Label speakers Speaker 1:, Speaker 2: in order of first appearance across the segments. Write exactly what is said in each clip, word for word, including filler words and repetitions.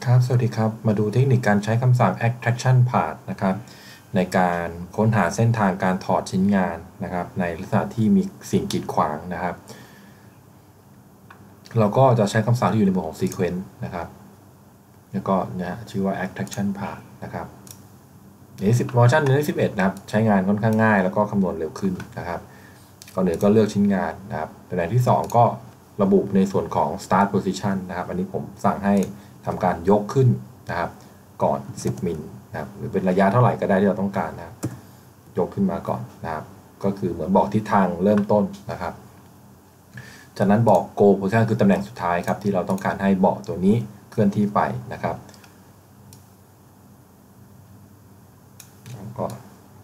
Speaker 1: ครับสวัสดีครับมาดูเทคนิคการใช้คำสั่ง extraction path นะครับในการค้นหาเส้นทางการถอดชิ้นงานนะครับในลักษณะที่มีสิ่งกีดขวางนะครับเราก็จะใช้คำสั่งที่อยู่ในหมวดของ sequence นะครับแล้วก็เนี่ยชื่อว่า extraction path นะครับในสิบเวอร์ชันในสิบเอ็ดนะครับใช้งานค่อนข้างง่ายแล้วก็คำนวณเร็วขึ้นนะครับก่อนอื่นก็เลือกชิ้นงานนะครับตำแหน่งที่สองก็ระบุในส่วนของ start position นะครับอันนี้ผมสั่งให้ทำการยกขึ้นนะครับก่อนสิบมิลนะครับหรือเป็นระยะเท่าไหร่ก็ได้ที่เราต้องการนะครับยกขึ้นมาก่อนนะครับก็คือเหมือนบอกทิศทางเริ่มต้นนะครับจากนั้นบอก go position คือตำแหน่งสุดท้ายครับที่เราต้องการให้เบาะตัวนี้เคลื่อนที่ไปนะครับก็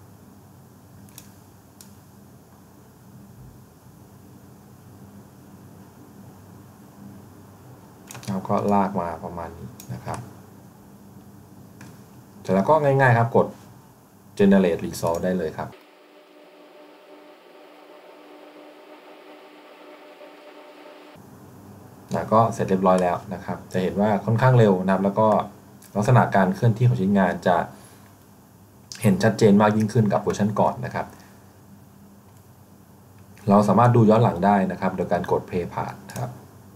Speaker 1: เราก็ลากมาประมาณนี้นะครับเสร็จแล้วก็ง่ายๆครับกด generate result ได้เลยครับนะก็เสร็จเรียบร้อยแล้วนะครับจะเห็นว่าค่อนข้างเร็วนะครับแล้วก็ลักษณะการเคลื่อนที่ของชิ้นงานจะเห็นชัดเจนมากยิ่งขึ้นกับเวอร์ชันก่อนนะครับเราสามารถดูย้อนหลังได้นะครับโดยการกด play path ครับ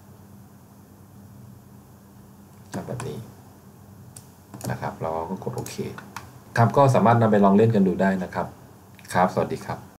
Speaker 1: แบบนี้นะครับเราก็กดโอเคครับก็สามารถนำไปลองเล่นกันดูได้นะครับครับสวัสดีครับ